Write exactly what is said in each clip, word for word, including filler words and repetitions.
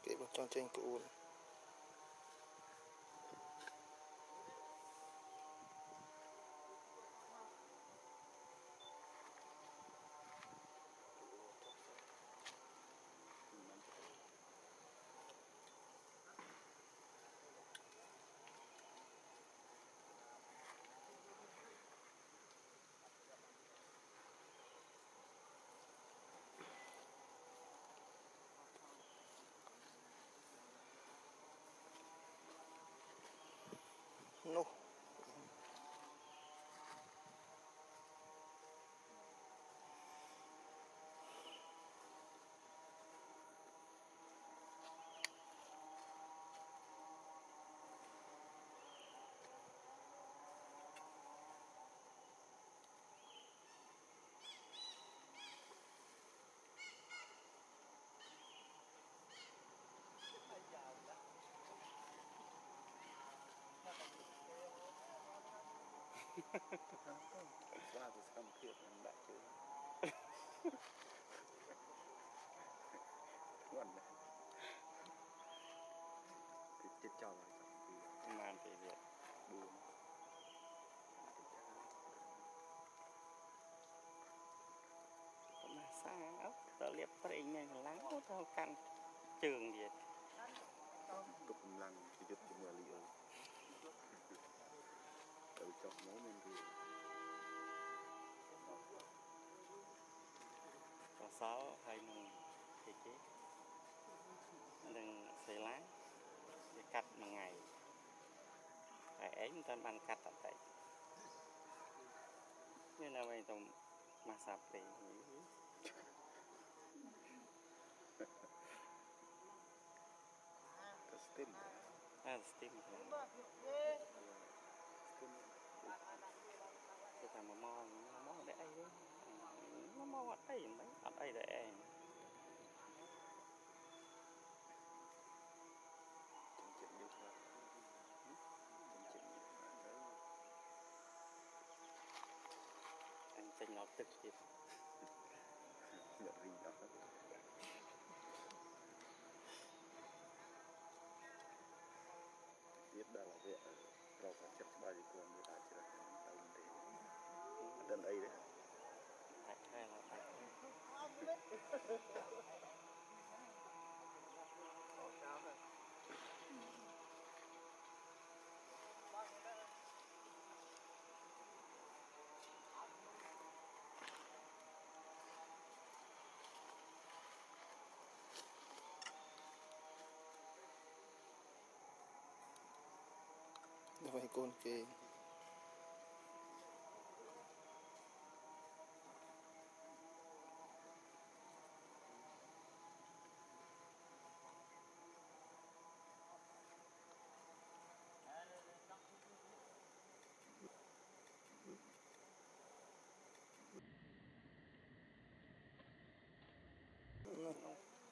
cái bọc trong trên cụ no Sao thì không thiệt mình đã chứ còn thì chết cho rồi thì màn thì việc buồn mà sang ốc tao liệp tây nhanh lắng tao căn trường gì đục lăng thì đục cũng là liệu từ trong máu nên thì có sáu hay mừng thì chứ đừng xây láng để cắt một ngày phải ấy người ta bàn cắt ở đây nên là bây giờ mà sạp thì cái stem à steam thì thằng mà mò nó mò để ấy nó mò ở đây mấy ở đây để chuyện như thế chuyện như thế anh tranh nó trực tiếp nhận gì đó biết đây là việc rau cá chất bao nhiêu con người ta chỉ là tàu thì đến đây đấy tại hay là tại vậy con kì no.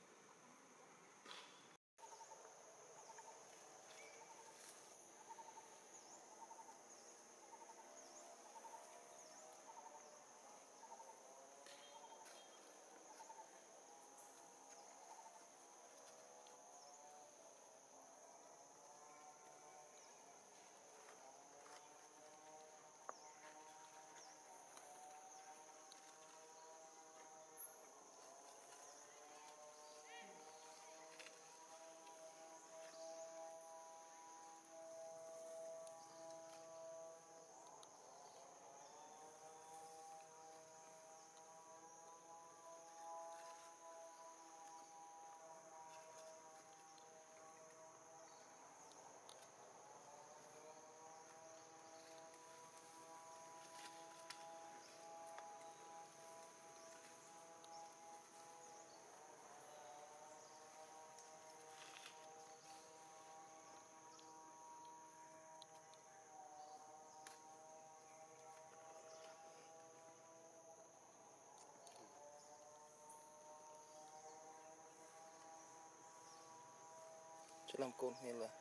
cho làm côn hay là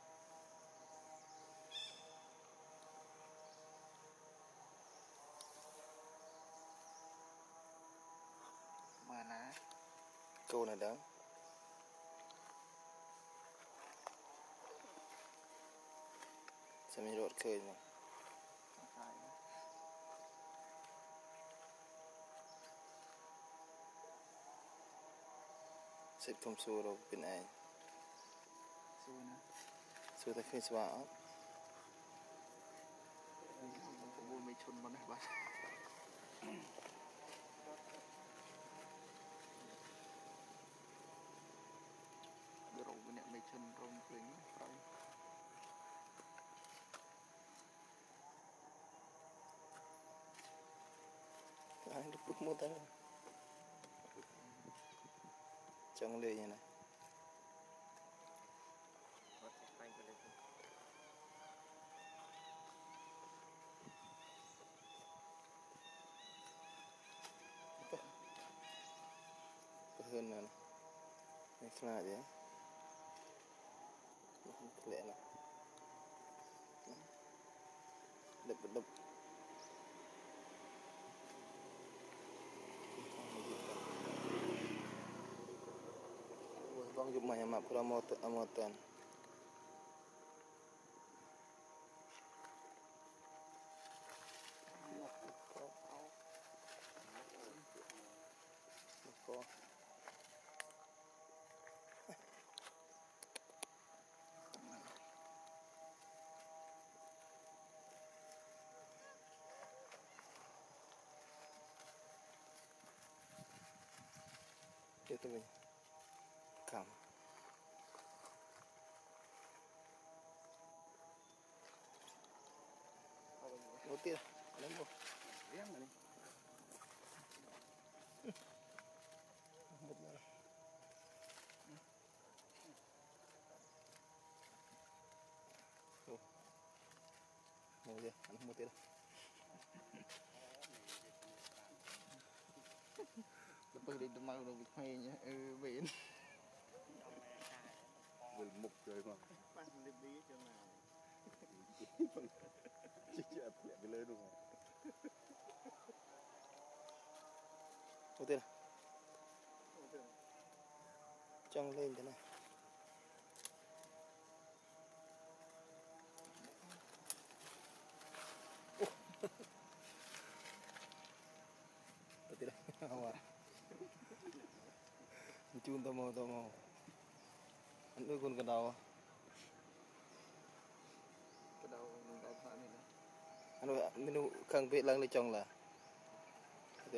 mà ná câu này đó จะมีรถเคยมั้งขายนะสิบทุ่มสู้เราเป็นไงสู้นะสู้แต่ขึ้นสว่างมันก็บูนไม่ชนมันนะบ้านเดี๋ยวเราเนี่ยไม่ชนตรงเปล่งไปอันนี้ปุ๊บมุดแล้วจังเลยยังไงรถไปไปเลยก็เฮือนนั่นไม่ขนาดเดียวเละนะดับดับบางยุคใหม่มาพระมอตอมอตันก็ Itu punya kam. Mutir, lembu. Yang mana? Betul. Oh, mau dia, anak mutir. Lepas đi đâm mau rồi bị khoe nhá, ừ biển. Vừa mục rồi mà. Bắt đi bí cho nào. Chị chị ập cái lên đúng không? Mutir. Trăng lên thế này. Mutir. Awak. Chun tao mau tao mau. Anh ơi con cái đầu. Cái đầu mình đào thả này nè. Anh ơi mình khang bị lăng lên trong là. Okay.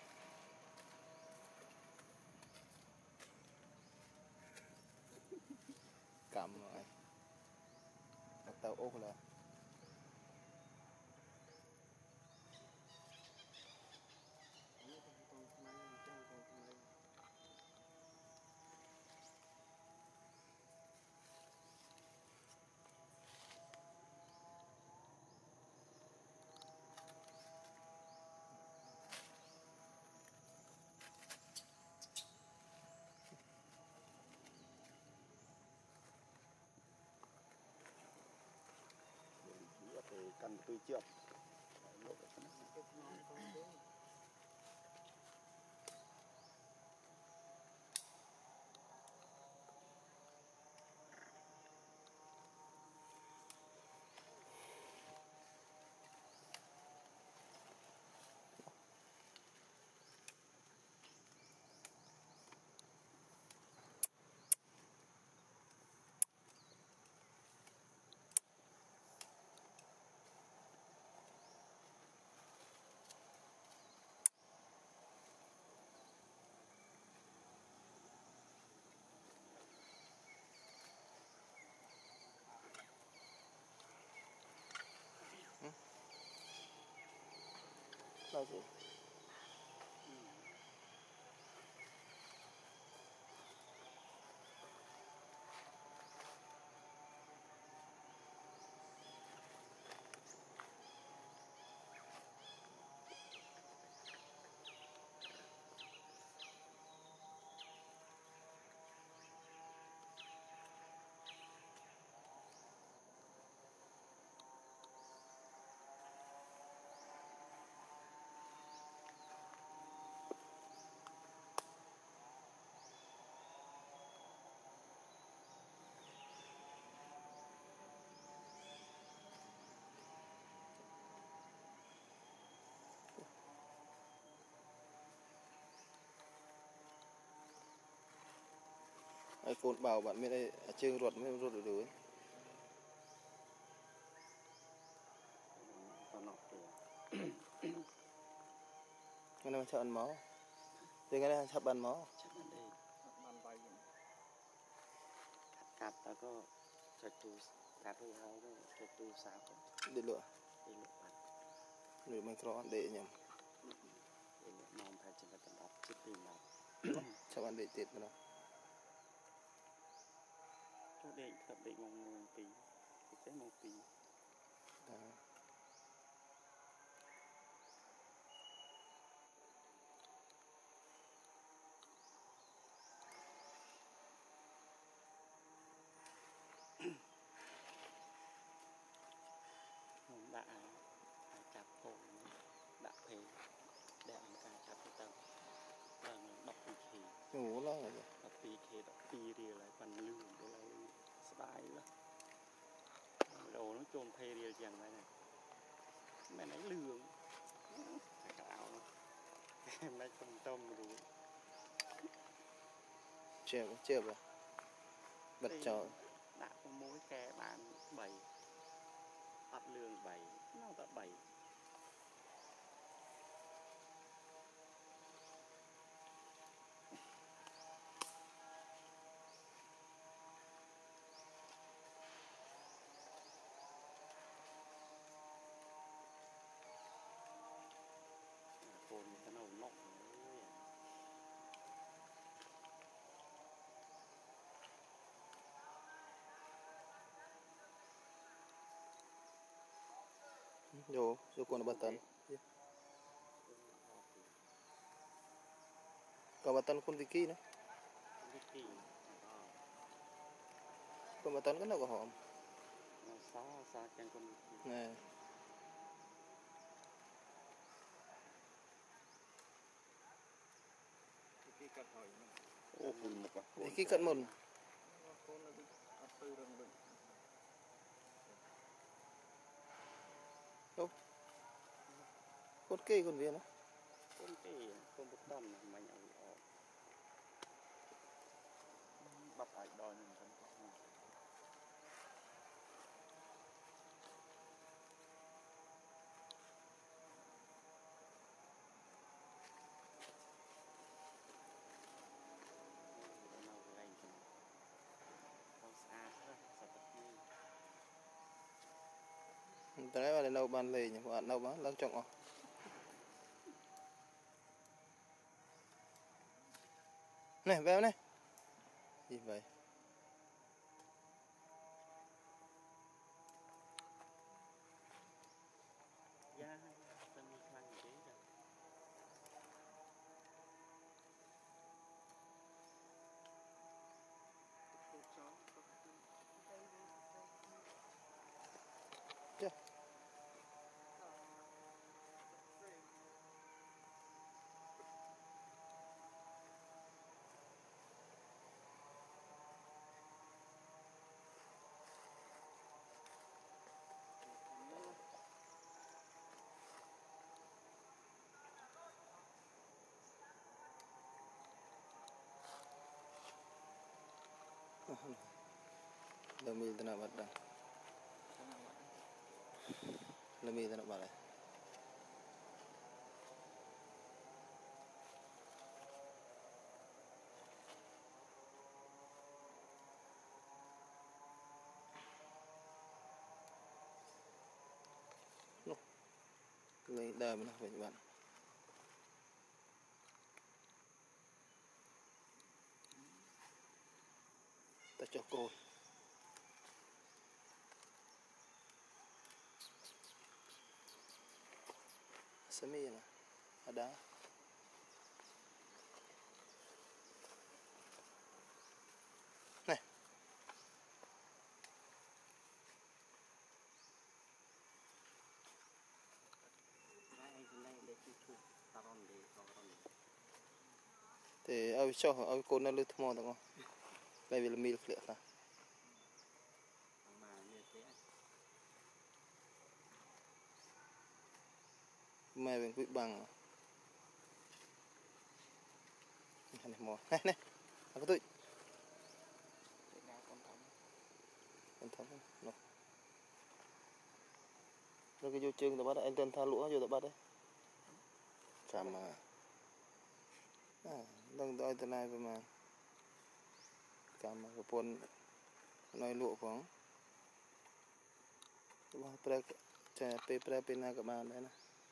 Cầm rồi. Bắt tao ốp là. Thì cần tôi trước. Sao vậy? ai côn bảo bạn mới đây chương ruột mới ruột được đuổi còn nọ thì cái này cho ăn máu thì cái này sắp ăn máu chắc là đây បានបាយវិញ cắt cắtแล้วก็จะตูcắtให้เขาก็จะตูสาว để lựa ไปหลบมัน để mình cho ăn để nhầm เองมองไปจนกระทั่งดับชิดปีน sắp ăn để tiệt mà đâu ช่วงเด็กครับเด็กมองมองปีเด็กได้มองปี đó มองด่าจับโป่งด่าเพลแดงการจับที่ตั้งตั้งดอกปีเค ngủ lo rồi ดอกปีเคดอกปีเรียอะไรปันลื่นอะไรสบายละโดนโจมเพเรียอย่างไรเนี่ยแม่ไหนเลืองแต่ก็เอาแม่ต้มต้มรู้ chèo chèo vào bật cho ដាក់ mối kèបានbảy អត់លឿងbảy នៅតែbảy កូនទៅនៅនក់អើយ vô vô con bát tấn còn bát tấn con Vicky nữa វិធី con bát tấn cái nào có hòm នៅសាសាទាំងគុំ nè គេកាត់ហើយហ្នឹងអូពុលមុខ Vicky cận mồn កូននៅអត់ទៅរឹងដូច con kê con viên á គុំទេគុំបតំមិនឲ្យអត់បាត់ឲ្យដល់នឹងទៅ từ nãy mà nấu bàn lề nhỉ bạn nấu bán lăng trọng à này véo này gì vậy យ៉ាតែមានខ្លាំងទេចាទូចោល chưa Lemil tanah badan Lemil tanah balai Loh Cái đờ mình phải bạn ta cho cô semi là ada này thì ao cho ao cô nó lướt mò được không đây vì là mì lệ là mày bên quỵ bằng này mò này này có tụi anh thấm nó rồi cái vô chương tụi bắt anh tên tha lũa vô tụi bắt đấy chạm mà à đang đợi từ này mà chạm mà cái pôn nói lụa khoảng tụi bắt pre chạy pe pre pe na các bạn đấy nè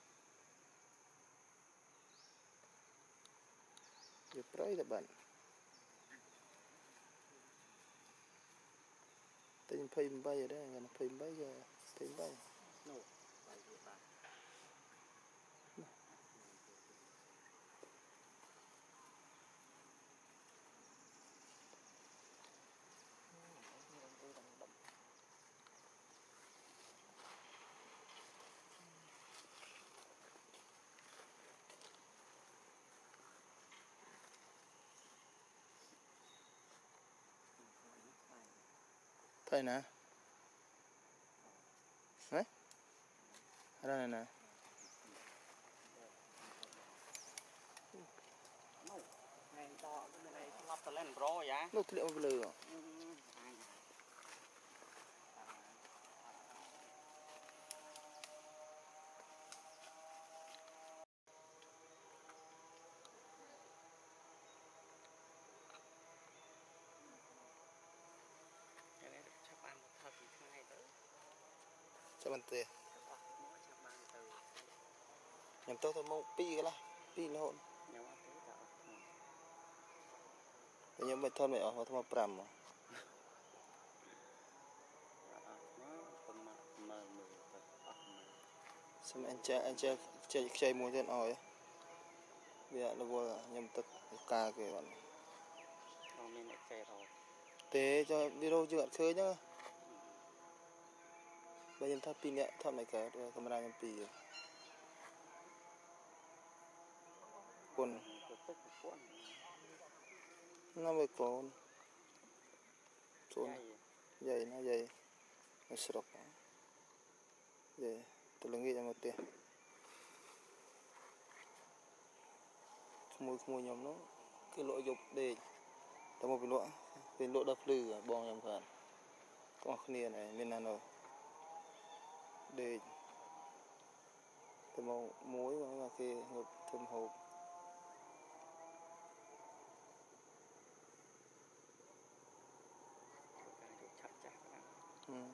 vô pre tụi bạn tên phim bay ở đây gần phim bay giờ phim bay no bay về ba thấy nè đấy ở đây nè no ngày đó cái này lắp tờ lên pro vậy nó liệu một lừa cái này chắc ăn một thật thì ngày tới cho bạn tiền chắc ăn từ nhầm tôi thôi mong pi cái là pi nó hôn nhau ăn thế cả nhưng mà thân mày ở họ thầm pram mà xem anh chơi anh chơi chơi chơi mua trên ỏi bây giờ nó vô nhầm tất cả cái bạn không nên xe rồi tế cho video chưa khơi nhá bây giờ thắp pin nhẹ thắp này cái camera nhầm pì còn nó mới còn trốn vậy nó vậy nó sọc vậy tôi là nghĩ ra một tiền mùi mùi nhầm nó cái lỗ dục để tao một cái lỗ cái lỗ đập lư bong nhầm phản có khnia này bên nào để tao mau muối mà khi ngập thơm hộp ừ.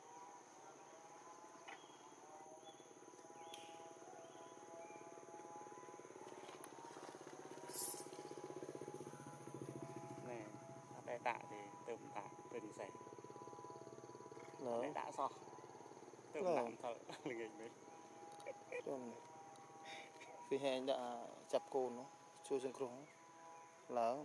nè đây tạ thì tôm tạ từng sẻ Đó. đây đã so tôm nặng thợ là nghịch mấy khi hai anh đã chập cồn nó chui xuống khuôn lỡ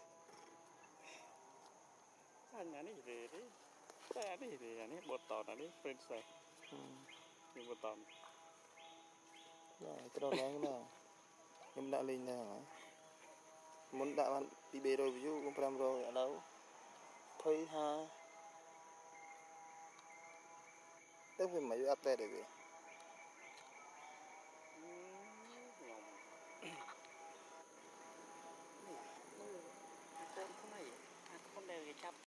anh này về đấy cái này thì anh ấy bột tỏi này friend sẻ nhưng bột tỏi rồi cái đó lớn nào nhưng đã lên đây hả muốn đã bạn bị bê rồi ví dụ cũng pram rồi ở đâu thấy ha tức vì mấy update để gì con không này con đều cái chắp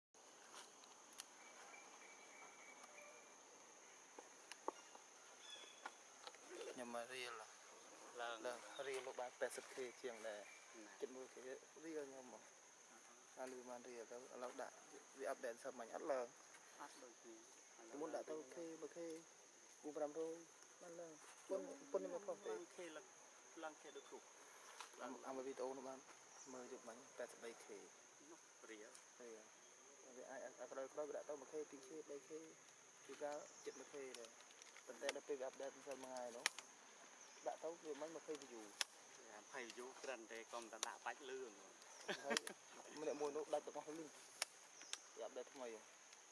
nhưng mà real là là là real lúc bạn tám mươi k chiang để chụp mưa cái real nhưng mà anh đi man real đó lâu đã bị update sao mình ắt là muốn đã tao khi mà khi u pram rồiมันเลยคนคนนี่มันพอไป khi là lăng khi được cục เอามาวิดีโอนะบ้านมือจุกมันแปดสิบใบเค rỉa เออไอ้ไอ้ไอ้เราเราđã tao mà khi tiền khiใบเคthì ra chụp mà khi rồi tận đây nóไปอัปเดตเป็นมาไงเนาะ đã tao vừa mấy mà khi ví dụ phải vô gần đây còn đã bách lương thấy mình lại mua nó đặt được con hơi linh thì update thay mày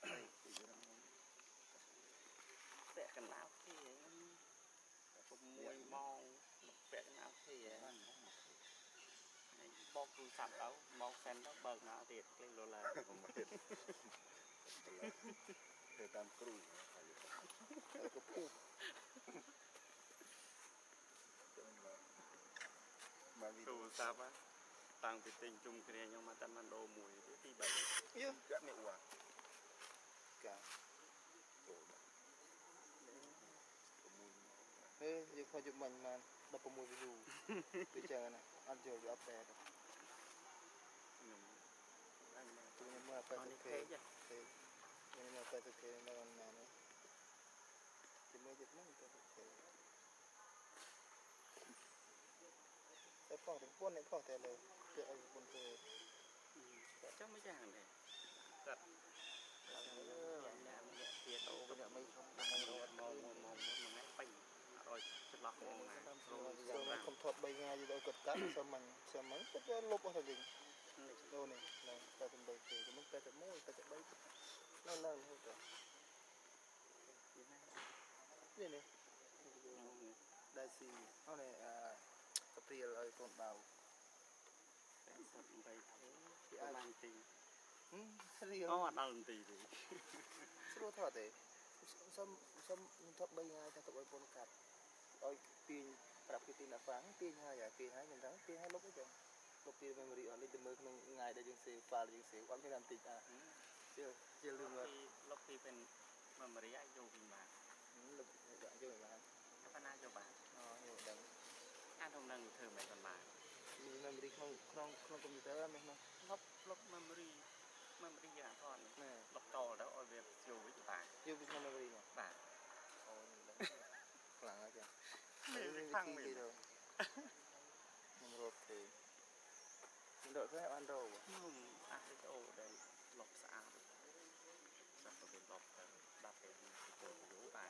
vẽ cái nào thì cũng mùi mong vẽ cái nào thì bóc cứ sẵn đâu bóc sen đó bờ nào tiệt lên luôn là để tam cừu cái phu cừu sao á tăng cái tình chung kia nhưng mà tan ăn đồ mùi thì bảy gắt mẹ quả cả เฮ้ยยังพอจะมันมาดับประมวยไปอยู่ไปเจอนะอันเดียวจะอัปเดตខ្ញុំអញមកตัวนี้มาแปดสิบเคตัวนี้มาแปดสิบเคในวันงานนี้จะไม่จะมั่งแปดสิบเคแต่พ่อถึงป้นในพ่อแต่เลยเจอไอ้บนเคยចាំមិនយ៉ាងដែរគាត់អឺអ្នកអ្នកទៀតโอ้អូเป็นอย่างไม่ชอบមកមកមកមកមកថ្ងៃពេញអត់ចន្លោះមកណាសូមខ្ញុំថតបីថ្ងៃយទៅគាត់កាត់សូមមិនសូមមិនគាត់យកលុបអស់ទៅវិញដូននេះឡើងតែទៅបីគេមិនតែតែមួយតែតែបីនៅនៅហូតនេះនេះដែរស៊ីអស់នេះអាកព្រាលឲ្យកូនបៅសិតបីពីអានទីហឹមស្រៀងអូអត់ដល់នាទីទេស្រួលថតទេសូមសូមខ្ញុំថតបីថ្ងៃតែទៅឲ្យបងកាត់ឲ្យទាញប្រាប់គេទីណាហ្វាំងទាញហើយអាទាញហើយមិនដឹងទាញហើយលុបអីចឹងលុបពី memory អស់នេះទៅមើលក្នុងថ្ងៃដែលយើង save file យើង save អត់មានតាមតិចអាជឿជឿលឿនមកលុបពីเป็น memory អាចយកពីបានលុបដាក់យកបានតែប៉ុណ្ណាយកបានអូយកដឹងអាក្នុងនឹងធ្វើមិនបានមាន memory ក្នុងក្នុងក្នុង computer មាននោះលុបលុប memory memory យ៉ាងថតណែលុបតទៅឲ្យវាចូលវិញបានយកពីក្នុង memory មកបាទអូខ្លាំងហើយចឹងមានខាងមានខ្ញុំរត់ទេខ្ញុំដកទៅបានរោខ្ញុំអាចទៅអូដែលលុបស្អាតសាប់ទៅលុបទៅដាក់ទៅចូលយូរបាន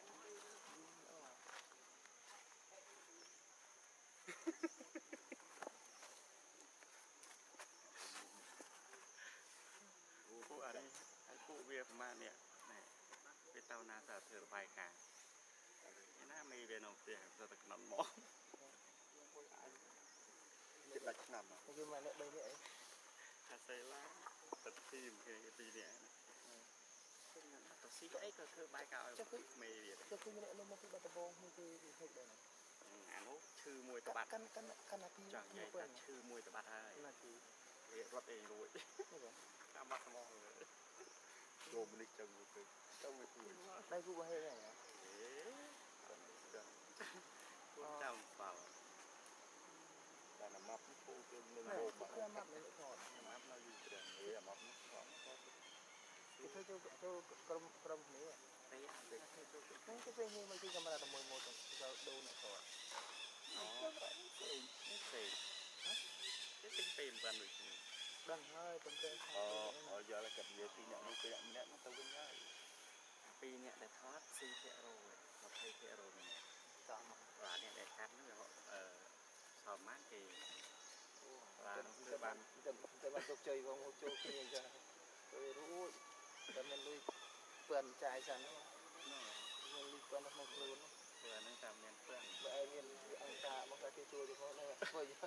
ពួកអរិយហើយពួកវាប្រមាណនេះណែវាទៅណាសាធ្វើរបាយការណ៍ឯណាមេវានៅផ្ទះទៅតែក្នុងមកចិត្តដាច់ឆ្នាំគេមកនេះបីនេះអីអាសេឡាទឹកទីមគេពីនេះទៅស៊ីអីក៏ធ្វើបាយការឲ្យមេវាចុះគឺម្នាក់នោះមកពីបាត់ដំបងនេះគឺហេតុដែរអានោះឈឺមួយតបាត់កាន់កាន់កាន់ណាទីចង់និយាយថាឈឺមួយតបាត់ហើយណាទីវារត់អីរួចតាមបាត់ស្មោះចូលមនេះចឹងទៅទៅមួយគួយដៃគូបហេហ្នឹងអេចាំបោតែណាប់ពូគឺនឹងណាហូបគឺអាម៉ាប់នេះថតណាប់នៅយូរច្រើនហេអាប់នេះផងគឺធ្វើចូលចូលក្រុមក្រុមគ្នាតែអានេះធ្វើចូលហ្នឹងគឺពេលនេះមកទីកាមេរ៉ាតែមួយម៉ូតទៅដូនថតអូនេះទេនេះពេញពេញបានដូចនេះដឹងហើយប៉ុន្តែអូអូយកតែកាត់និយាយពីអ្នកនេះពីអ្នកម្នាក់ទៅវិញហើយពីអ្នកដែលថត สี่ភាគរយ ยี่สิบភាគរយ នេះតាមបាទអ្នកដែលកាត់នោះអឺសមបានគេបាទគឺបានតែតែបានជោគជ័យបងចូលគ្នាអញ្ចឹងទៅរួចតែមិនលុយពឿនចាយសិននោះមានលុយពឿននៅក្នុងខ្លួនព្រោះអានឹងតាមមានផ្លាំងបើឯងមានអង្គការមកតែគេជួយទៅផងដែរធ្វើឥ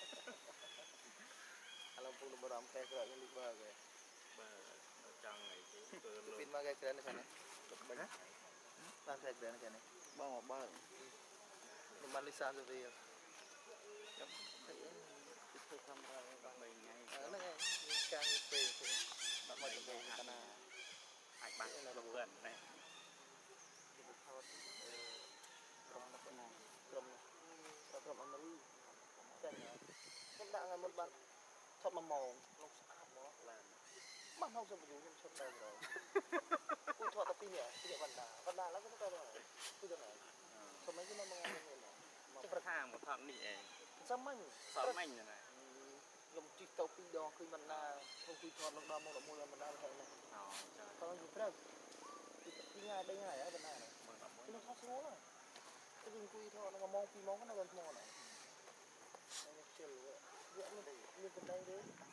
ឡូវពុំរំខែក្រោយមានលុយបើគេបើចង់អីគេធ្វើលុពីយមកគេក្រែននេះណាបានខែក្រែននេះណាបងមកបើខ្ញុំបានលុយសាសិបរៀលខ្ញុំទៅធ្វើកាមេរ៉ាដល់បីថ្ងៃហ្នឹងឯងការងារពេលដាក់មកទៅកណាអាចបាក់លុបវិញណាគេថតក្រុមណាក្រុមក្រុមក្រុមអមេរិកចាញ់ខ្ញុំដាក់ថ្ងៃមុនបានថតមួយម៉ោងលោកស្អាតមកឡើងបានហៅសម្បូរខ្ញុំឈប់ទៅrồi គូថតតែពីរនាក់ពីរនាក់បណ្ដាបណ្ដាแล้วก็ទៅទៅគឺទៅណាសម័យគឺនៅមួយថ្ងៃនេះចុះប្រថាមកថតនេះឯងសម័យសល់មិញណាខ្ញុំជិះទៅពីរដងឃើញបណ្ដាខ្ញុំគូថតនឹងដល់មកដល់មួយបណ្ដាហ្នឹងណាអូចាតោះយូរព្រឹកពីពីថ្ងៃបីថ្ងៃហើយបណ្ដាហ្នឹងមើលដល់មួយខ្ញុំថតស្រួលហើយតែខ្ញុំគួយថតនឹងម៉ោងពីរម៉ោងនៅដល់ថ្មហ្នឹងខ្ញុំជិលវាមានមានបណ្ដាទេ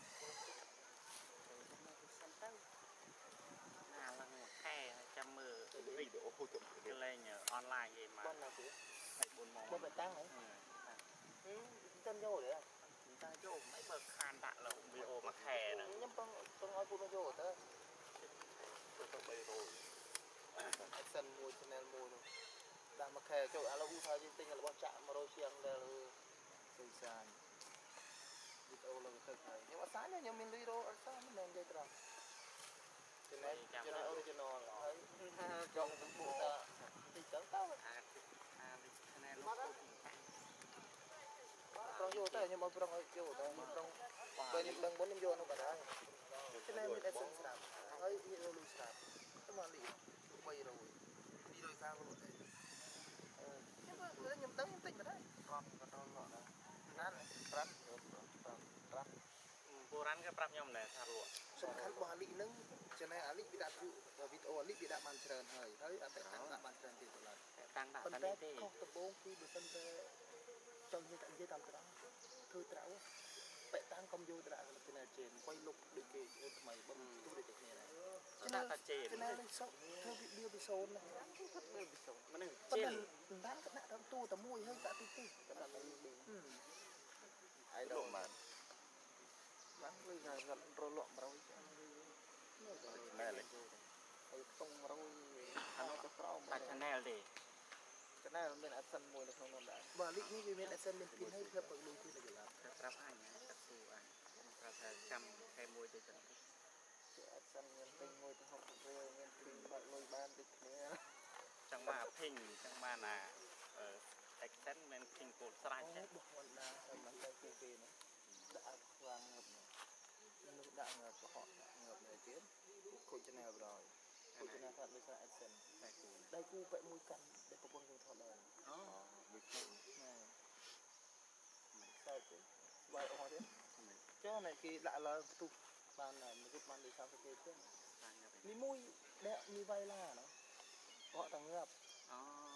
សិនទៅណាឡើងមួយខែចាំមើលវីដេអូហូចទៅកលែងអនឡាញឯងមកបានណាទេហើយbốnម៉ោងមកបតាំងហ៎ហឹមតិនយកទេតែយកមិនបើខានដាក់លើវីដេអូមួយខែហ្នឹងខ្ញុំពឹងពឹងឲ្យពួកនោះយកទៅទៅបីរយអសិនមួយ channel មួយនោះដាក់មួយខែចូលឥឡូវឧទាហរណ៍យើងទិញរបស់ចាក់មួយរយជាងដែលសុយសានវីដេអូឡើងទៅហើយខ្ញុំអត់សាញខ្ញុំមានលុយរោអត់សាមិនមែននិយាយត្រង់ channel channel original ហើយចង់ទៅបុកតាតិចទៅទៅអាអា channel ល Prong vô tới nhưng mà prong vô tới prong bên những đằng bốn những vô nó cả đấy cho nên mình essence sạp hơi hiện lưu sạp nhưng mà lì quay rồi đi đôi cao luôn đấy nhưng mà người nhầm đắng tinh mà đấy con con con lọ đó nát rắn rắn បុរាណគេប្រាប់ខ្ញុំដែរថាលក់សំខាន់របស់អាលីហ្នឹងចំណែកអាលីវាដាក់វីដេអូអាលីវាដាក់បានច្រើនហើយហើយអត់តែតាំងដាក់បានច្រើនទៀតទៅឡើយតាំងដាក់ប៉ុតែន្តែនេះទេខុសដំបូងគឺបើសិនតែចង់និយាយនិយាយតាមត្រង់ធ្វើត្រាវបែកតាំងកុំយូរត្រាវទៅនៅជេនអង្គុយលុបដូចគេធ្វើថ្មីបើមិនទូដូចតែគ្នាដែរដាក់តែជេនចំណែកនេះសុខធ្វើវីដេអូពីសូនហ្នឹងមើលពីសុំមិននឹងប៉ុជេន្តែនមិនបានក៏ដាក់តាមទូតែមួយហើយដាក់ទីទីដាក់តែមួយហឹម ai đâu mà បានលុយថារត់រលក់100ចា៎ nè lại ហើយខ្ទង់100អានោះទៅក្រោមដាក់ channel ទេចំណែកមាន adsense មួយនៅក្នុងនោះដែរបើលីកនេះវាមាន adsense មានពីនហើយធ្វើបើលុយគឺនៅកន្លងតែប្រាប់អញតែសួរអញប្រាប់ថាចាំខែមួយទៅចឹងជា adsense មានពេញមួយទៅ60រៀលមានពីរបើលុយបានដូចគ្នាចឹងមកភីងចឹងបានណាអឺ extend មិនភីងកូតស្រាច់អូទេបោះវណ្ណាតែមិនទៅគេគេនោះដាក់ឲ្យខ្វាងងើបនោះនោះដាក់ងើបប្រហកដាក់ងើបនៅទៀតខូច channel បរយខូច channel ថាដូចថា adsense តែគូដៃគូបែកមួយកាន់ដែលប្រពន្ធខ្ញុំថតដែរអូ với cụ ណែមិនសើចទេវាយអស់ទៀតចុះណែគេដាក់ឡើងផ្ទុះបានមួយរូបបានដូច30គេទេតាំងទៅនេះមួយដែលមានវាយឡាណោះបកតាងើបអូ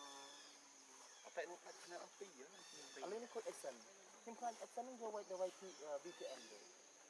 ở tại nó đặt nó tí nữa ឥឡូវនេះខូច adsense ខ្ញុំខ្លាច adsense នឹងយកវាយទៅវាយ វី พี เอ็น ទេ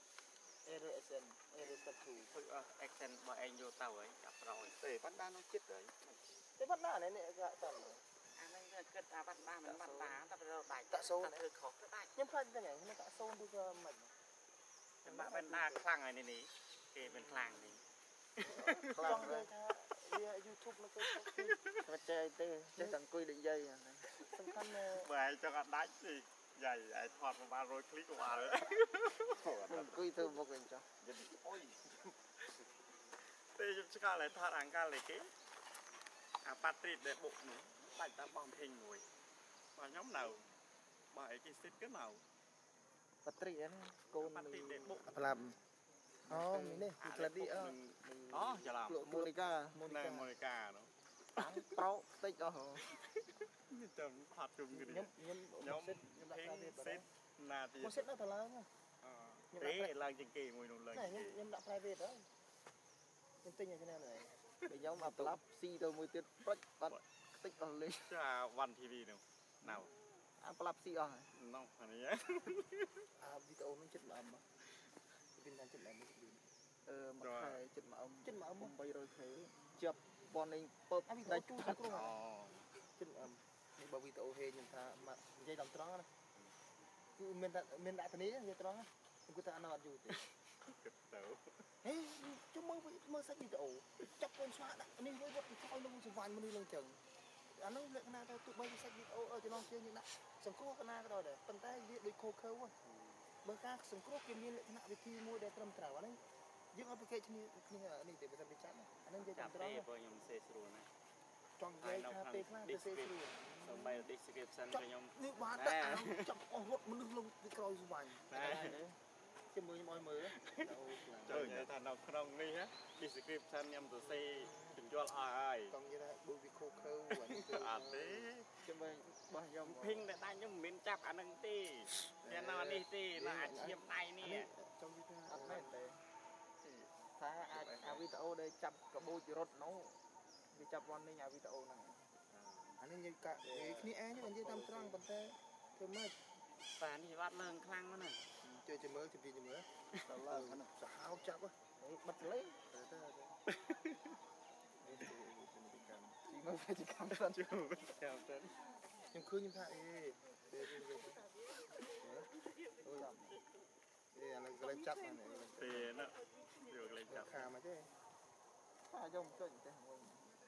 error adsense error step two ធ្វើអស់ extend របស់ឯងយកទៅហើយចាប់ប្រយ để bắt đa nó chết đấy តែបាត់ណានេះគេតាមអានេះវាគិតថាបាត់បានមិនបាត់បានតែរកដាច់តាក់សូនធ្វើខុសទៅដាច់ខ្ញុំខ្លាចតែហ្នឹងខ្ញុំតាក់សូនឬក៏មិនចាំបាក់បានណាខ្លាំងហើយនេះនេះគេមិនខ្លាំងនេះខ្លាំងទេថាវា YouTube នៅគេទៅចេះទេចេះតែអង្គុយនិយាយសំខាន់បើឯងចង់អត់ដាច់ទេយាយឯងថតប្រហែលរយคลิกក៏បានអង្គុយទៅមុខអញ្ចឹង jadi ôi ទេខ្ញុំឆ្កល់តែថតអង្កលនេះគេអាប៉ាត្រីដែលបុកនោះដាច់តាមបងភេងមួយបើខ្ញុំនៅបើឯងគេស្ទិតក៏នៅប៉ាត្រីហ្នឹងកូនប៉ាត្រីដែលបុកប្លាប់អូនេះពីក្លាឌីអឺអូច្រឡំលោកមូនីកាមូនីនៅកាមូនីកានោះតាំងប្រោតិចអស់ចាំផាត់ជុំគ្នាខ្ញុំខ្ញុំខ្ញុំសិតខ្ញុំដាក់ភេងប្រាយសិតណាទីមកសិតនៅតឡើងទេឡើងជាងគេមួយនោះឡើងតែខ្ញុំខ្ញុំដាក់ private ហើយខ្ញុំទិញឲ្យគ្នាហើយខ្ញុំអាប្លាប់ស៊ីទៅមួយទៀតប្រិចបាត់តិចអស់លេងចាវ៉ាន់ ធី វី នោះណៅអាប្លាប់ស៊ីអស់ហើយនោះអានេះអាវីដេអូនឹងចិត្តល្អមកវិញថាចិត្តល្អមកអឺមួយខែចិត្តមកអមចិត្តមកអម 300k ជាប់ប៉ុននេះពើបដាច់ទូទៅគ្រូអូចិត្តអមនេះបើវីដេអូហេខ្ញុំថាមកនិយាយតាមត្រង់ណាគឺមានតែមានដាក់គ្នានិយាយត្រង់ណាខ្ញុំគិតថាអត់អត់យូរទេគិតទៅហេជុំមើលមើលសាច់វីដេអូចាប់កូនស្មាដាក់នេះវាវត្តចោលនឹងសវ៉ាន់មនុស្សនឹងចឹងអានោះលក្ខណៈថាទោះបីសាច់វីដេអូចំណងជើងយើងដាក់សង្គ្រោះកណាក៏ដោយដែរប៉ុន្តែវាដូចខូខើហ្នឹងបើការសង្គ្រោះគេមានលក្ខណៈវិធីមួយដែលត្រឹមត្រូវអានេះយើងអត់ប្រកែកគ្នាគ្នានេះទេបើសិនវាចាប់អានេះនិយាយចាតាមប់ត្រទេង់បើខ្ញុំសេស្រួលណាចង់និយាយថាពេលខ្លះទៅសេស្រួលសំបី description ខ្ញុំនេះបានដាក់អានោះចាប់អស់រត់មនុស្សលងពីក្រោយសវ៉ាន់ជាមួយខ្ញុំឲ្យមើលចូលនិយាយថានៅក្នុងនេះណា description ខ្ញុំសរសេរបញ្យល់អស់ហើយចង់និយាយថាដូចវាខូខើអានេះអត់ទេជាមួយរបស់ខ្ញុំភីងតែដាច់ខ្ញុំមិនមានចាប់អានឹងទេតែនៅនេះទេនៅអាឈាមដៃនេះចង់និយាយថាអត់មែនទេថាអាចអាវីដេអូដែលចាប់កបូចរត់នោះវាចាប់វ៉ាន់នេះអាវីដេអូហ្នឹងអានេះនិយាយកាគ្នាឯងនិយាយតាមត្រង់ប៉ុន្តែធ្វើម៉េចបាទនេះវត្តឡើងខ្លាំងណាស់ជួយជំរឿជំរាបជំរឿតឡើយហ្នឹងសាហាវចាប់ហ៎បិទលេងទៅទៅនេះគឺកម្មជីមកវិជ្ជាកម្មសិនជួចាំទៅខ្ញុំឃើញខ្ញុំថាអេពេលពេលពេលអូយអេអានេះក៏លេចាប់ហ្នឹងទេណាយកលេងចាប់ខាមកទេថាយកចុចទេមួយ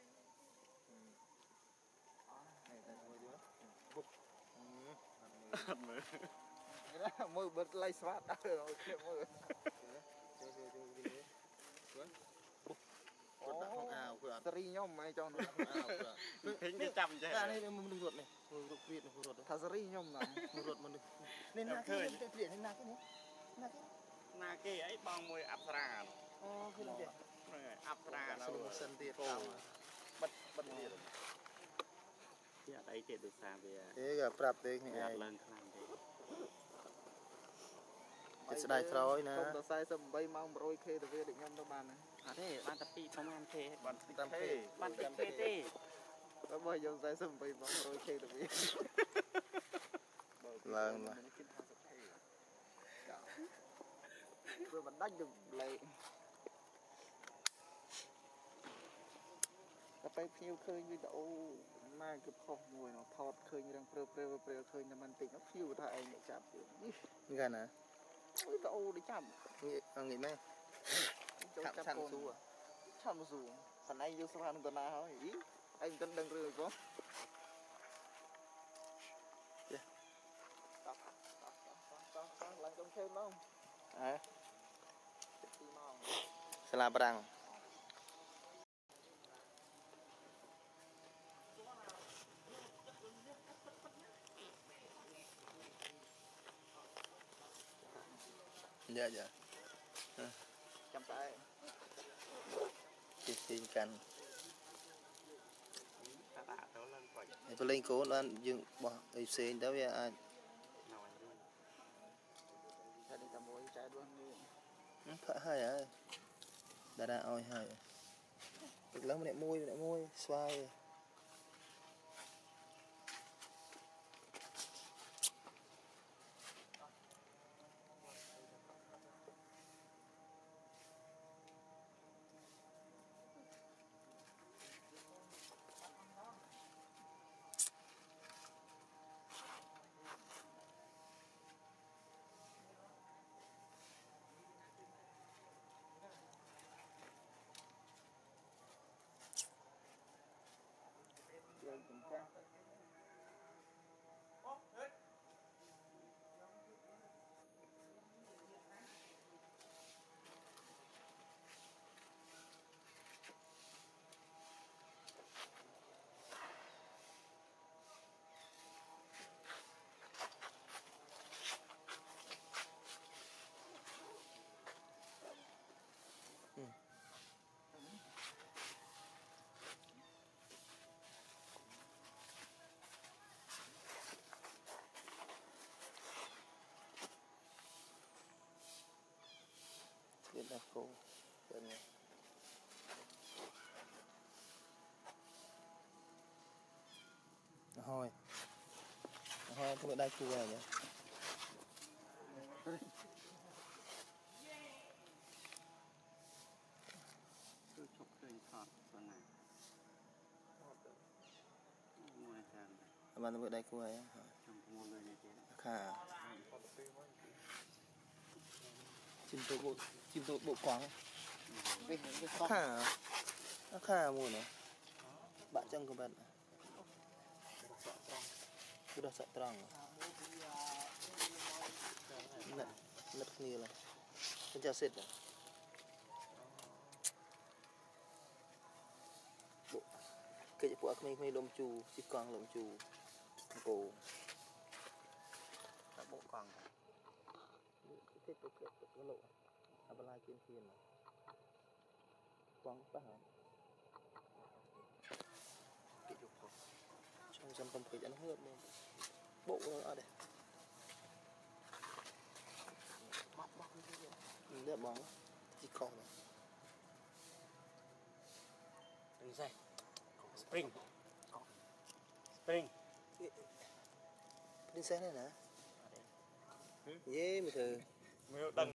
អឺតែមួយទៀតបុកអឺអត់មើលមើលបិទលៃស្វាតដល់គ្នាមើលចូលចូលចូលវិញបុកគាត់ដាក់ក្នុងអាវគឺ series nhóm mày cho nó thính cái chăm chứ này đây mình ruột này ruột việt này ruột thà series nhóm nào ruột mình nên là cái cái chuyện nên là cái này là cái na cái ấy bong môi áp ra oh cái này áp ra nó sân tiệt cao bật bật điện thì ở đây tiệt được xa về thế gặp rạp đấy này lên khăn thế cái sợi trói nè không sai sầm bay mong rồi khê từ về định nhom đâu bàn này à thế ban tập pi không ăn thế ban tam khê ban tập thế thế đó bây giờ sai sầm bay mong rồi khê từ về lần mà vừa vẫn đánh được lại cái bay phiêu khơi như đậu mai cái khom mùi nó thọt khơi như đang prêu prêu prêu khơi nhà mình tỉnh nó phiêu thay anh chạm như cái này ôi đậu để chạm nghĩ nghĩ mấy chạm chạm su à chạm su phần anh vô sao tuần nào hỏi ý anh tân đăng rồi có làm trong thêm không à sẽ là bằng dạ dạ chăm tay thì xin cần ta đã đó lên quậy tôi lên cố nó dừng bỏ ấy xe đó với ai nào anh đi gia đình tao mua trái luôn đi phải hay à đã đã oi hay được lắm mẹ môi mẹ môi xoay rồi kiểm tra đến là cô đến này thôi thôi tôi đã chua rồi nhỉ cứ chụp lên thọt con này ngoài ra mà tôi đã chua rồi trong mua người này chứ khá chim tổ bộ chim tổ bộ quáng cái cái con khá nó khá mùi nữa bạn chân của bạn sudah sak terang net net ni lah penjasit lah bộ cái bộ akmi akmi lom chu chỉ con lom chu cổ cả bộ còn cái cái cái cái lộ apa lagi kian kian quăng apa hả cái dục trong trong công việc ăn hớp luôn bộ nó ở đây bóc bóc như thế mình đẹp bóng chỉ còn này đừng dây spring spring princess này nè dễ mà thử mới đằng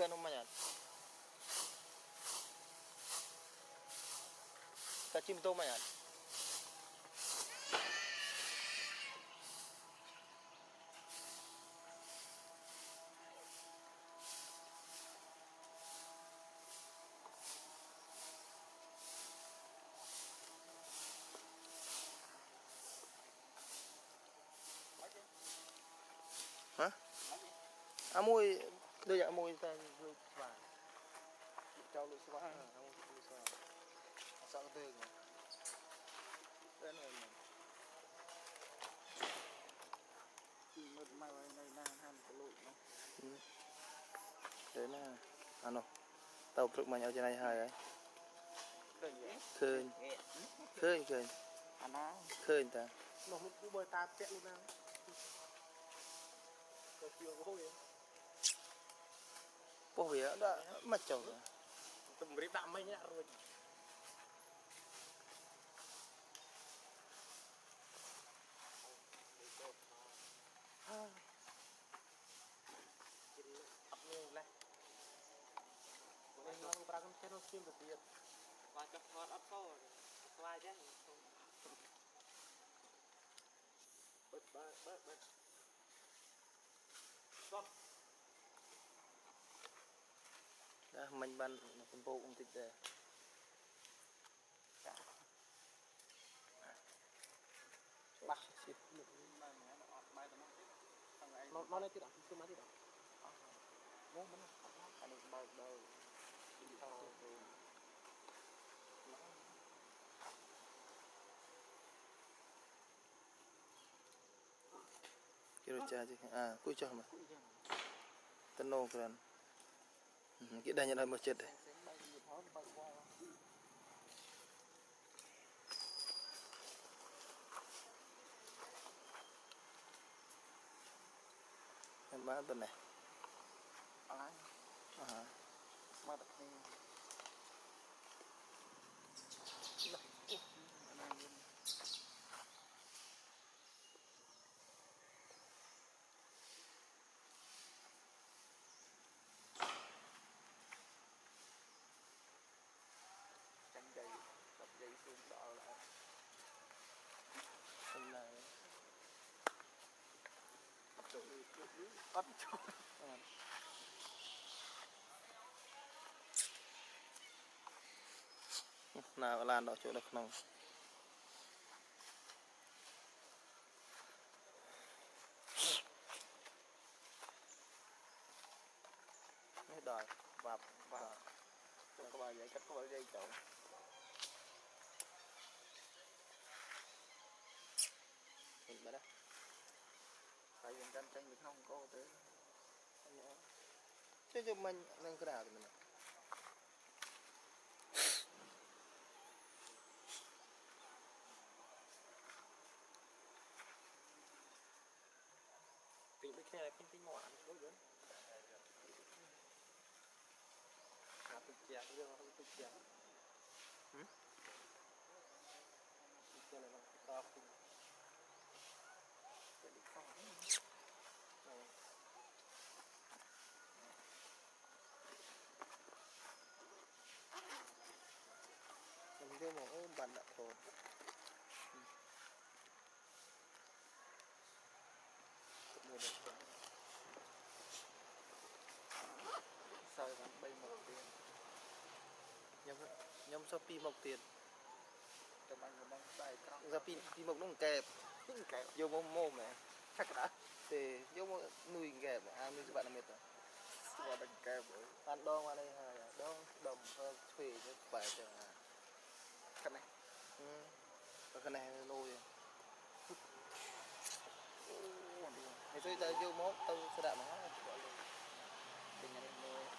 cái nó mà nhạt cá chim tôm mà nhạt hả à môi đây là môi ta lụt vàng cho lụt xóa à môi lụt vàng sợ tê rồi đây này mượt mai này na han cái lụt nó thế nè à nó tàu cực mà nhau trên này hai ấy khơi khơi khơi à nó khơi ta nó lúc cứ bơi ta tẹt luôn nào có chiều có hôi bỏ vía đã mất chồng rồi tụm rít đạm mấy nhá rồi ấp nhiều lên mình đang ra cái channel stream được tiền và cho thoát ấp sâu slide chứ bớt bớt bớt bớt đã mình ban phân bộ cũng thích đây bắt nó nó lên tiếp ạ cứ máy tiếp ạ nó nó anh ấy bao đâu kêu cha chứ à cúi cho mà tân nô kran cái đây nhận lại một chết đây em bán tuần này à à mà đặt đi tránh dây đập dây xuống đỏ lại hôm nay chỗ đi bắt chỗ nào lan đó chỗ được không hết đòi vạp và có bao giấy cắt có bao dây chỗ mình bắt đó tại vì tranh tranh mình không có tới chứ cho mình lên cái nào thì mình tính cái này tính tính ngoạn đối với là thực chẹt bây giờ nó thực chẹt cái này nó to không cái đi không mình cái một bàn đặt thôi sao bạn bay một tiền nhóm nhóm Shopee mọc tiền cho bạn người đang xài cong Shopee đi mọc nó kẹp những cái vô mồm mồm này chắc đã thì vô mồm nuôi kẹp à nuôi cho bạn là mệt rồi qua đằng kẹp rồi ăn đo qua đây hai đo đồng thuê cho phải cho cái này ừ cái này nuôi thì tôi ta vô mốt tôi sẽ đạp nó gọi là tình nhà em nuôi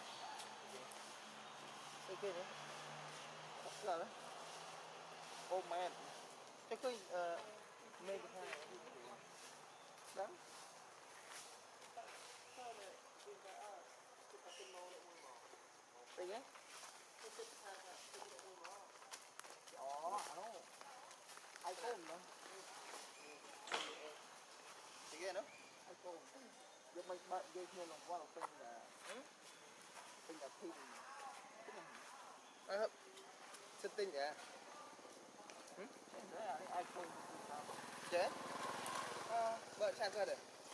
cái kia nữa là đấy ô man cho cái mê cái hai đó đây nhé đó ai côn nữa thì kia nữa ai côn giờ mình bạn dây kia lòng qua lòng tên là tinh là phim à, chất tinh vậy đấy ai không chế à, vợ sang cơ đấy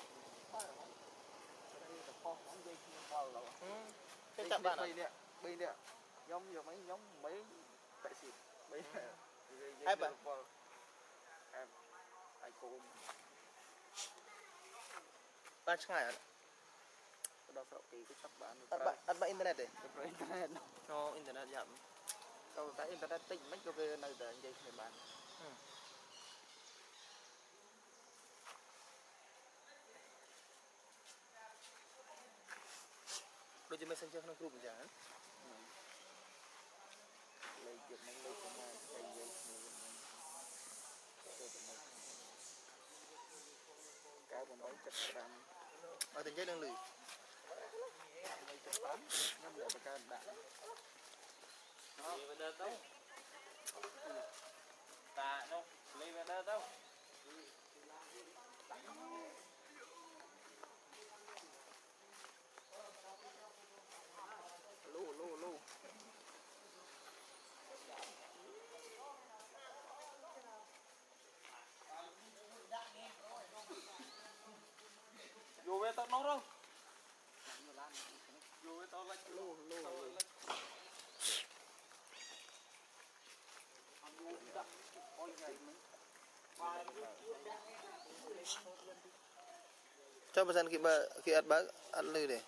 đây là kho món dây kho rồi cái chạm bạn à bây nè bây nè giống như mấy giống mấy tại xịt bây ai bạn em ai cô ba ngày à đó sợ kỳ cái sắp bạn ăn bạn ăn bạn internet đấy rồi internet nó internet giảm đâu tại internet tinh mấy cái về này để dây thì bạn đôi chân messenger nó group chẳng hạn lấy việc mấy lấy cái này dây dây cái mà nói chặt đam ở tình chất đang lười mấy chặt tám năm để cái đạn Lấy về đây đâu? Ta đâu? Lấy về đây đâu? lù lù lù Vô về tao nấu đâu? Vô về tao lách lù lù ôi ngày mấy cho pesan kita kita bag ăn lười để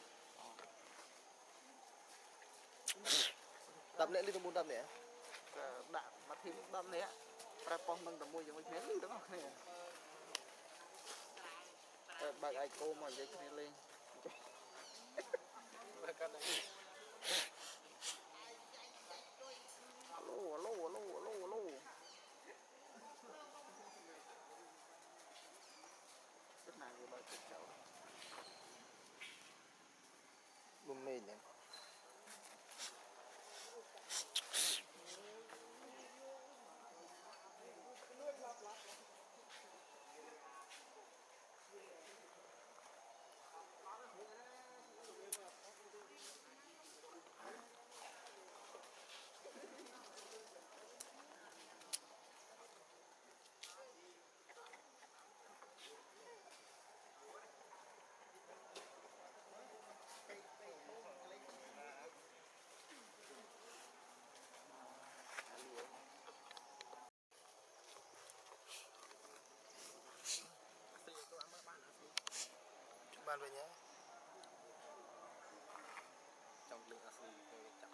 đập nè đi tụi đập nè đạn mà thêm đâm nè ra phong nâng tầm môi giống như thế đúng không bà ai cô mà dây này lên alo alo alo alo alo rất này rồi chết cháu bùm mê nhỉ bạn về nhé trong lưng asli tôi chặt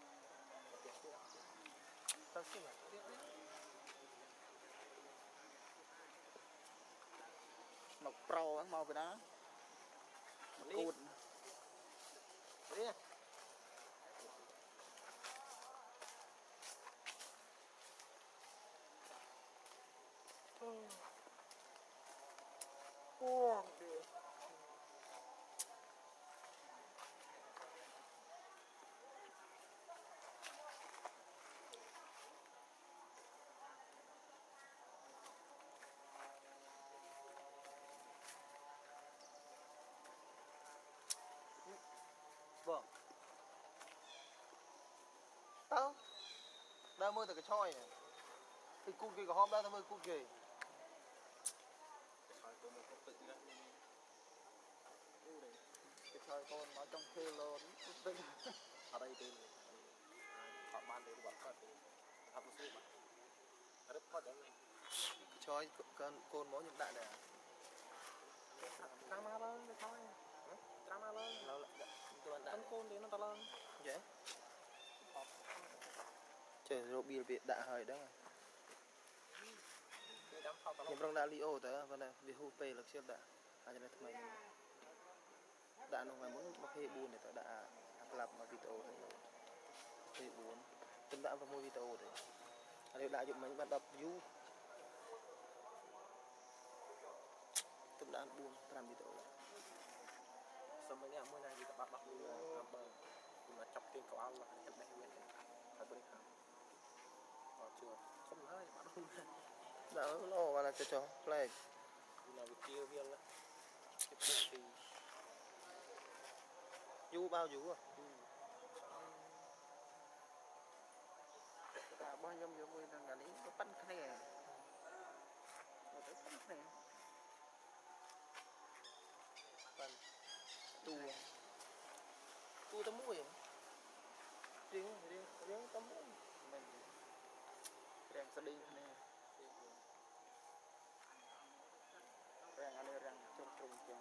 tao xin à nó pro mau về đó cột đi Wow. Vâng. Tao đang mơ từ cái choi này. Thì cút kia có hôm đó tao mơ cút kia. cái chơi con nó trong phê lớn tinh ở đây thì họ ban để bọn phát thì học một số bạn rất khó chọn Choi con côn máu những đại này. drama lên cái thôi drama lên Nó lại các bạn đại. con côn thì nó to lên Dễ. Trời rồi bia bị đại hơi đó. Nhưng trong đã Leo tới và là vì hưu pay là xếp đã. Anh cho nên mày đã nó phải muốn mặc hệ buồn để tao đã lập mà video hệ buồn tâm đã vào mua video đấy. Anh đã dùng mấy bạn đọc view tâm đã buồn làm video xong mấy ngày mỗi ngày thì các bạn bắt đi làm bờ nhưng mà chọc tiền cậu ăn là em bé em phải bơi khám vào trường không hơi bạn không đã nó và là cho cho play là việc kia viên là view bao view à phân này tới phân này phần tu tu tấm mũi riêng riêng riêng tấm mũi mình rèn sẽ đi này rèn anh rèn trong trong trong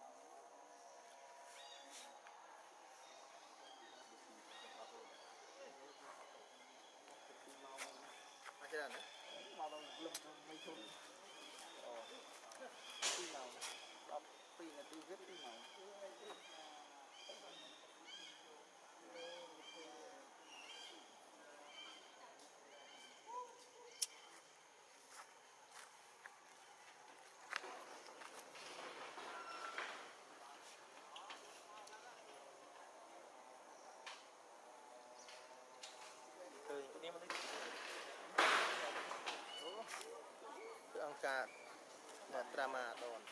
mà thế nào nữa màu đồng lùm mấy chun tí màu đọc tí là tí viết tí màu cười đi mà đi cái ông ca là drama đòn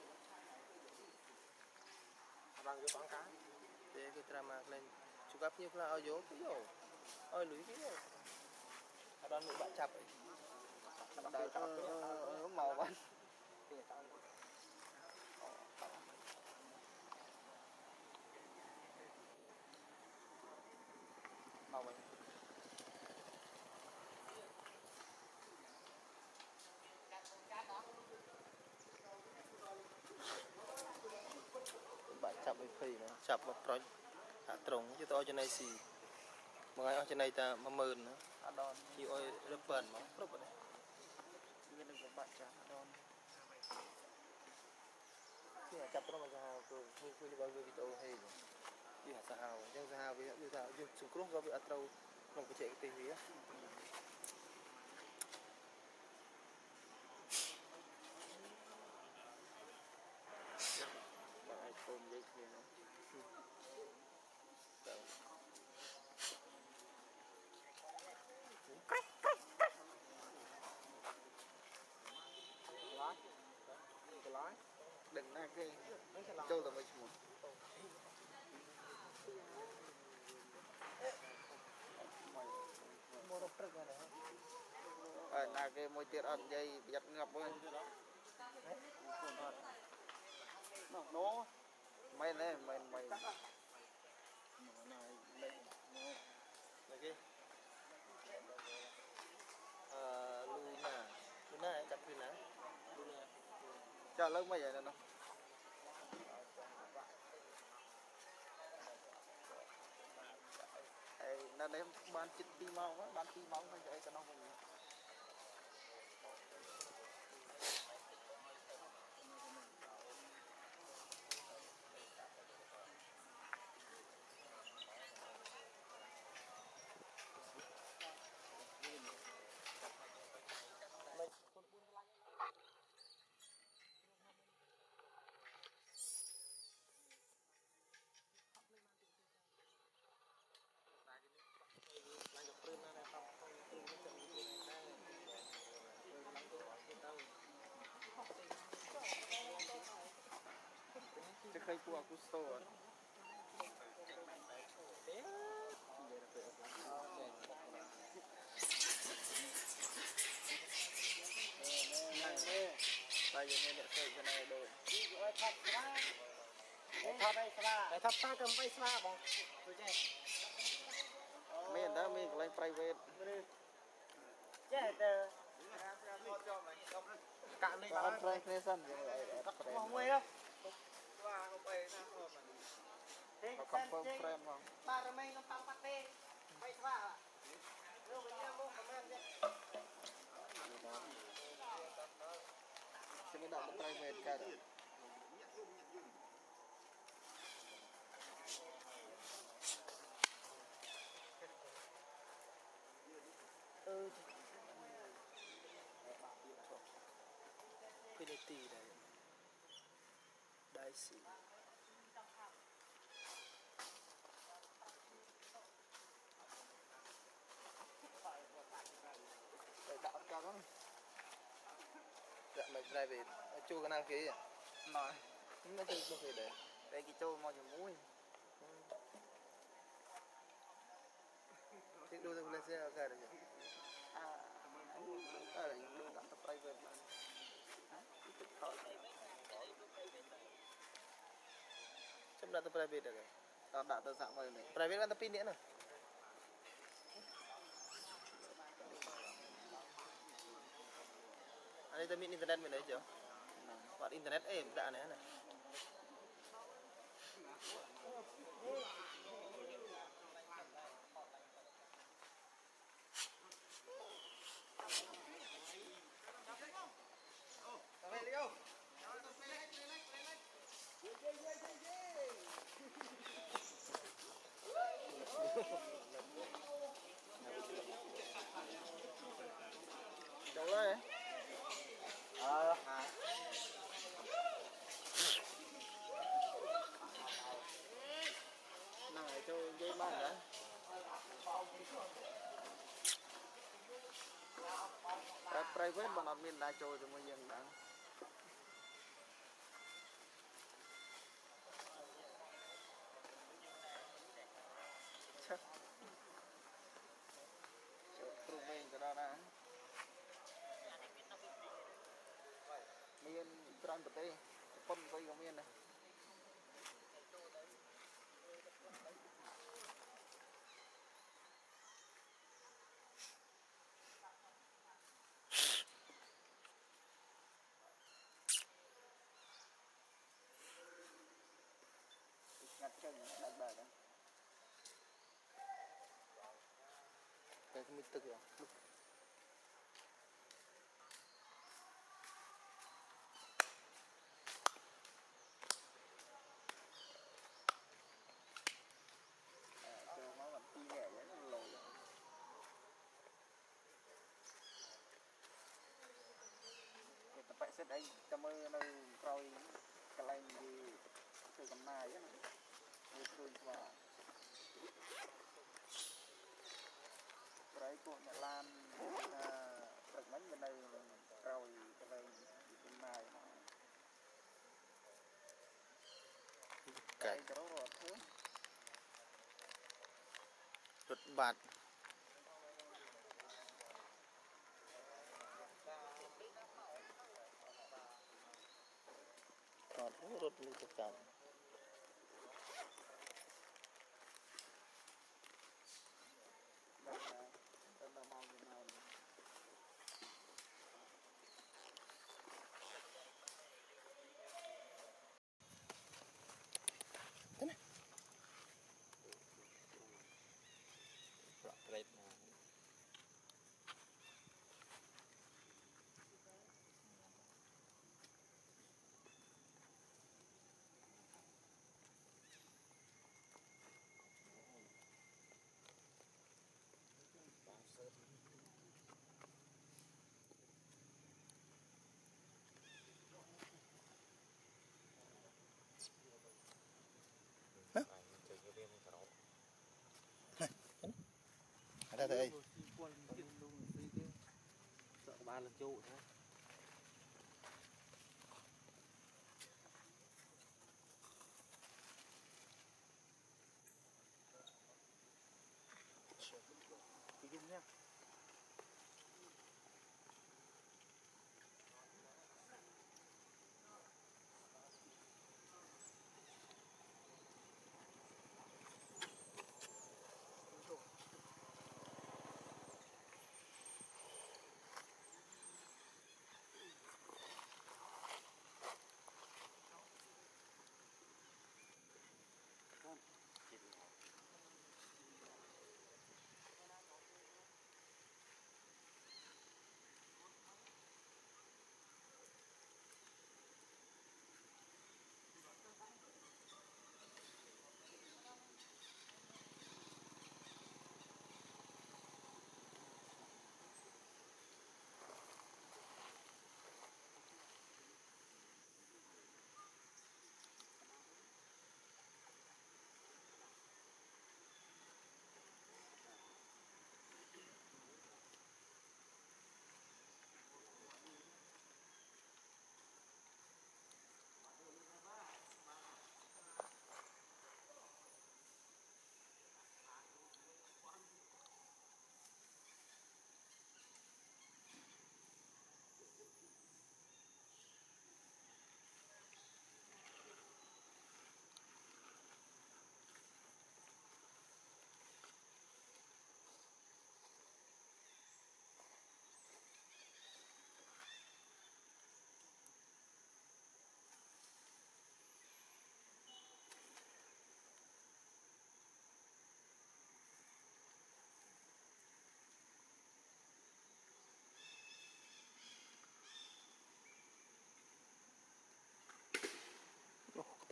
bằng cái bóng cá để cái drama lên chụp gấp như là ao dỗ cái dỗ ơi lưới cái dỗ ở đó nữ bạn chập ấy đợi màu bánh màu bánh bạn chập với phi nữa chập một project hạ trống chứ tôi cho này xì mà ngay ở trên này ta mà mờn nữa đòn chị ơi rất bẩn mà rất bẩn nguyên được bạn trả đòn khi mà chập nó mà sao tôi tôi tôi đi bao giờ video hay đi hạt sao nhưng sao với như sao dùng súng cốt do bị ắt trâu lòng cái chạy cái tiền á bạn ai tôm dây kia nó lái cái lái đừng ra cái châu là mấy một mua đâu trật này ở là cái môi tiệt ẩn dây giật ngập ơi nó mày này mày mày này kia ờ Luna Luna ấy chập Luna Luna chờ lâu mấy vậy nè nó nên em ban chích ti mau á ban ti mau phải vậy cho nó khôngจะเคยกลัวกุสโตนไปยังไงเนี่ยเคยจะไหนโดยทับสลาทับไปสลาทับตาเติมไปสลาบอกตัวเจ๊เมนนะเมนอะไร private เจ๊เตอcạn lên đó presentation không quay đâu qua không quay ra thôi mà không không friend không ba rồi mấy nó tăng phát đi mấy sao à đưa mình ra mua comment đi chứ mới đọc cái private cả rồi ừ Infinity này đại sĩ để đạo cao lắm dạ mày ra về chu cái năng kia nói nó chơi có thể để đây cái châu mò nhiều mũi thích đôi thằng lên xe ở cả được à Ờ, đưa đặt tập private mà. Chấm đặt tập private được rồi. Tao đã tao dạng vậy này. Private kan tapi ni nah. Ada tapi internet mana aja. Buat internet eh tak aneh aneh. Đâu rồi? Ờ, hả? Này cho dây bàn đã. Cái private bọn nó miền đại trôi rồi mới dừng đã. Chắc. Chỗ trụ mình cho đó nè. Miền tròn bật đây. Phân quay của miền này. Ngắt chân đặt bài đó. Cái mít tức rồi. Cho nó vẫn chi nhẹ vậy nó lồi. Cái tập xếp đây cho mơ nó coi cái lane gì từ cầm nai á. Người thương vào. Đấy của nhà Lan được mấy bên đây rồi cái này bên này cái đó rồi thứ Rút bạt. Còn rút như tất cả. Ada đây. sợ ba lần trụ thôi. Đi chung nhá.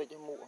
bịch cho mụ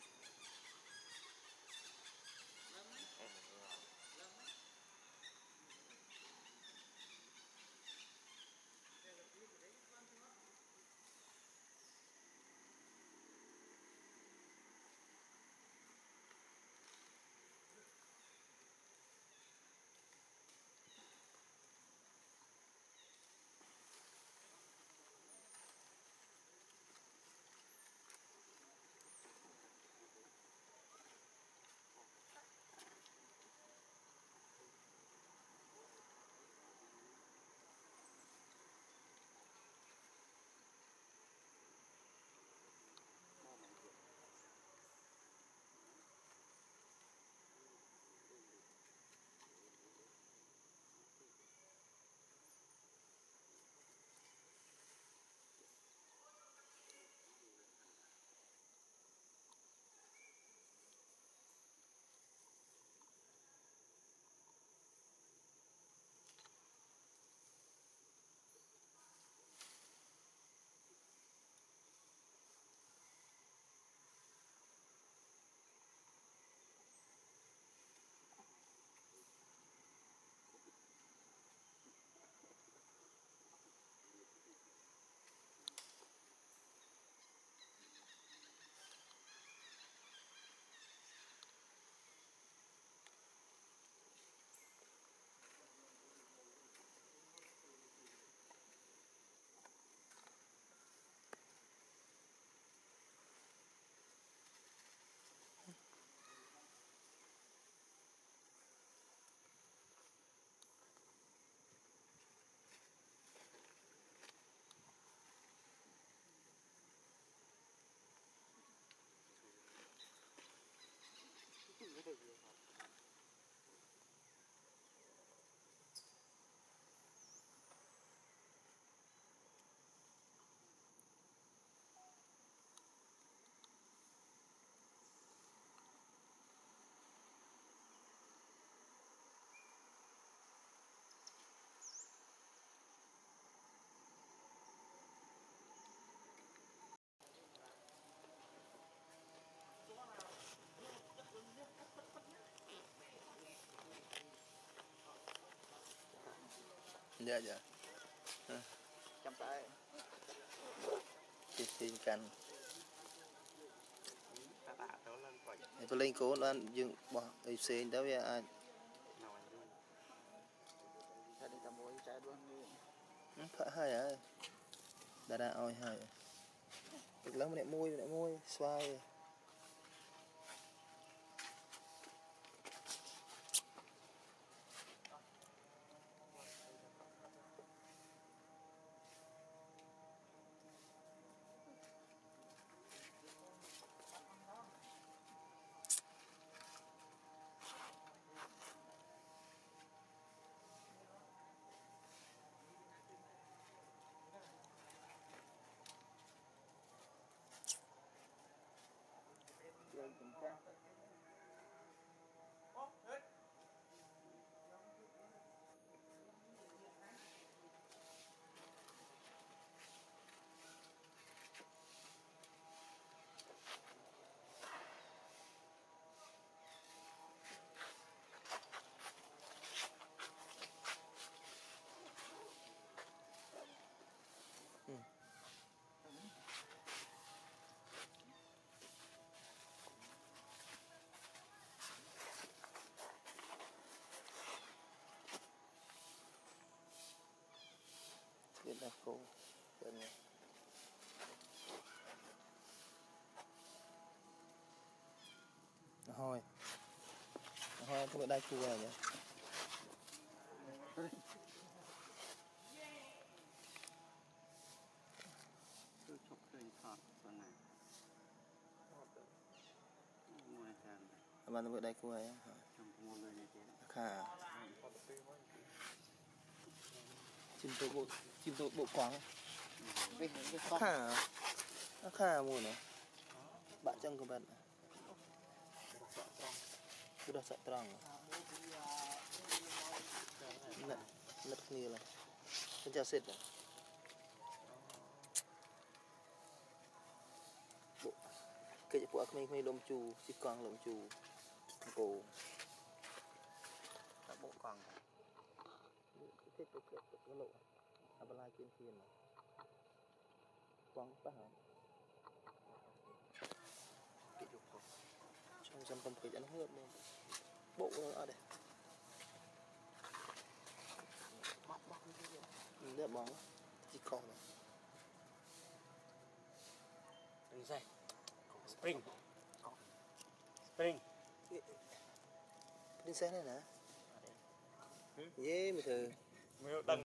dạ dạ chăm tay thì thì cần ta tạ tớ lên khỏi tôi lên cố nó dừng bỏ ấy xe đâu vậy ai nào anh đi ta đi tầm mối trái luôn phải hay à đã đã oi hay được lắm mẹ môi mẹ môi xoay rồi chúng ta Việt Nam cô bên này thôi thôi tôi đây cua này nhỉ tôi chụp hình thật rồi này ngoài càng bạn tôi đây cua này trong mua người này chứ khả chim tổ bộ chim tổ bộ quáng về cái con khả nó khả mùa này bạn trong của bạn udah sak terang nè nứt nhiều này cái cha xịt này bộ cái ក្មេងៗលំជូជីកង់លំជូគោតែបុកកង់ thế cái cái cái lộ à bà lai kiên thiên mà quăng bắt hả cái dục trong dòng cầm cái nó hớp lên bộ nó ở đây bóc bóc như thế bóng chỉ còn này đừng say spring spring đi xe này nè dễ mà thử mới đằng